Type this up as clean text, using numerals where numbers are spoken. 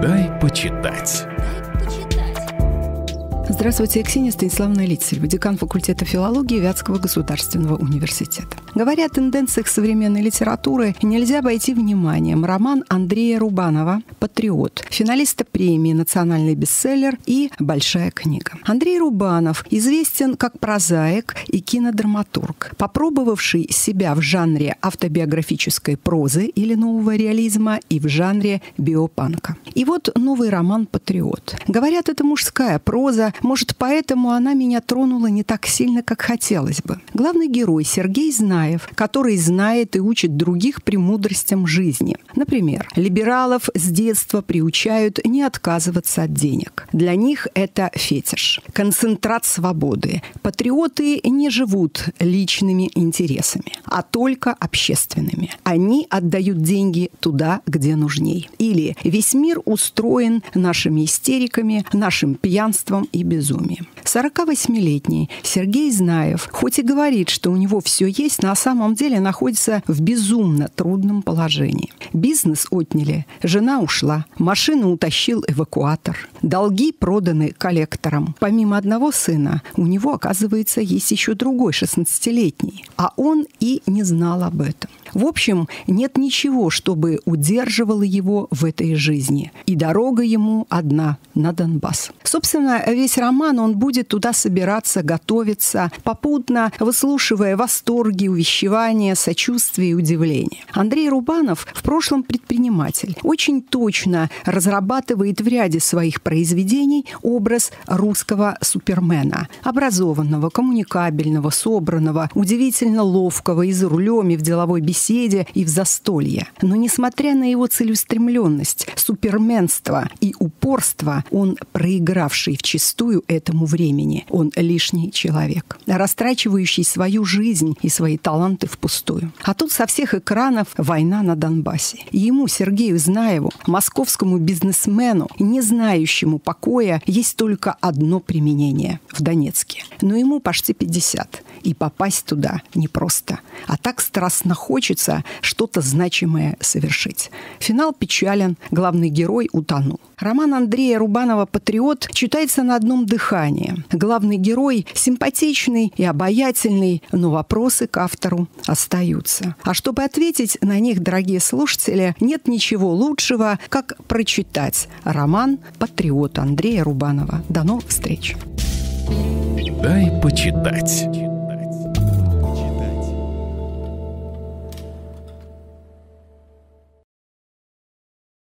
Дай почитать. Здравствуйте, я Ксения Станиславовна Лицелева, декан факультета филологии Вятского государственного университета. Говоря о тенденциях современной литературы, нельзя обойти вниманием роман Андрея Рубанова «Патриот», финалиста премии «Национальный бестселлер» и «Большая книга». Андрей Рубанов известен как прозаик и кинодраматург, попробовавший себя в жанре автобиографической прозы или нового реализма и в жанре биопанка. И вот новый роман «Патриот». Говорят, это мужская проза, может, поэтому она меня тронула не так сильно, как хотелось бы. Главный герой Сергей Знаев, который знает и учит других премудростям жизни. Например, либералов с детства приучают не отказываться от денег. Для них это фетиш, концентрат свободы. Патриоты не живут личными интересами, а только общественными. Они отдают деньги туда, где нужней. Или весь мир устроен нашими истериками, нашим пьянством и безумием. 48-летний Сергей Знаев, хоть и говорит, что у него все есть, на самом деле находится в безумно трудном положении. Бизнес отняли, жена ушла, машину утащил эвакуатор, долги проданы коллекторам. Помимо одного сына, у него, оказывается, есть еще другой, 16-летний, а он и не знал об этом. В общем, нет ничего, чтобы удерживало его в этой жизни. И дорога ему одна – на Донбасс. Собственно, весь роман он будет туда собираться, готовиться, попутно выслушивая восторги, увещевания, сочувствие и удивление. Андрей Рубанов в прошлом предприниматель. Очень точно разрабатывает в ряде своих произведений образ русского супермена. Образованного, коммуникабельного, собранного, удивительно ловкого и за рулем, и в деловой беседе, и в застолье. Но несмотря на его целеустремленность, суперменство и упорство, он проигравший вчистую этому времени. Он лишний человек, растрачивающий свою жизнь и свои таланты впустую. А тут со всех экранов война на Донбассе. И ему, Сергею Знаеву, московскому бизнесмену, не знающему покоя, есть только одно применение – в Донецке. Но ему почти 50. И попасть туда непросто. А так страстно хочется что-то значимое совершить. Финал печален, главный герой утонул. Роман Андрея Рубанова «Патриот» читается на одном дыхании. Главный герой симпатичный и обаятельный, но вопросы к автору остаются. А чтобы ответить на них, дорогие слушатели, нет ничего лучшего, как прочитать роман «Патриот» Андрея Рубанова. До новых встреч! Дай почитать.